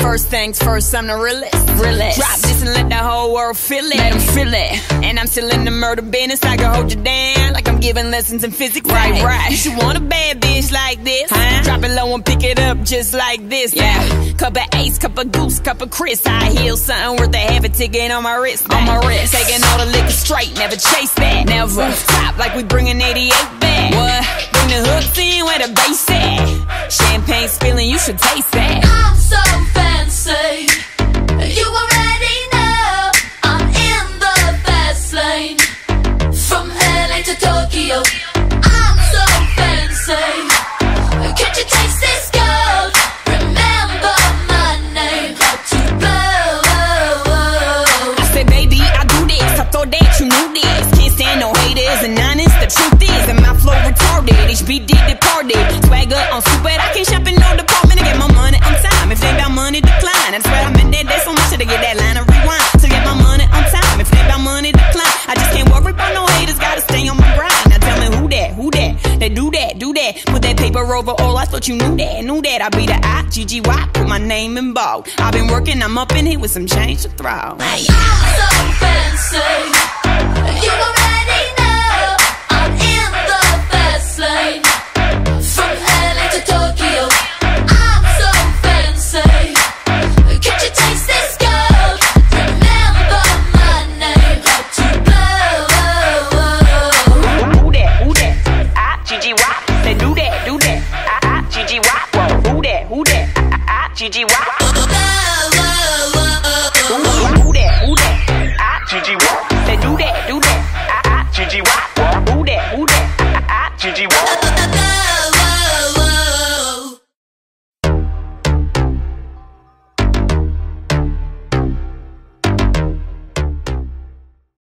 First things first, I'm the realest. Drop this and let the whole world feel it. Let them feel it. And I'm still in the murder business. I can hold you down like I'm giving lessons in physics. Right. You should want a bad bitch like this. Drop it low and pick it up just like this. Yeah. Cup of Ace, cup of Goose, cup of Chris. High heels, something worth a half a ticket on my wrist. Taking all the liquor straight, never chase that. Never stop like we bringing 88 back. What? Bring the hooks in where the bass at. Champagne spilling, you should taste that. I'm so fancy, you already know. I'm in the fast lane, from LA to Tokyo. I'm so fancy, can't you taste this gold? Remember my name, how to blow. I said baby, I do this, I thought that you knew this. Can't stand no haters and honest, the truth is that my flow retarded. HBD departed, swagger on stupid, I can't shop in no department to get my money on time. If they got money, decline. I swear I'm in that day so much to get that line of rewind. To get my money on time. If they got money, decline. I just can't worry about no haters, gotta stay on my grind. Now tell me who that? They do that. Put that paper over all, I thought you knew that. I be the I-G-G-Y, put my name in bold. I've been working, I'm up in here with some change to throw. I'm so fancy, you already know. I'm in the fast lane, from LA to Tokyo. I'm so fancy, can't you taste this gold? Remember my name, how to blow. Who that? I-G-G-Y, they do that. I-G-G-Y, who that? I-G-G-Y. Who that? I-G-G-Y, they do that. I-G-G-Y, who that? I-G-G-Y.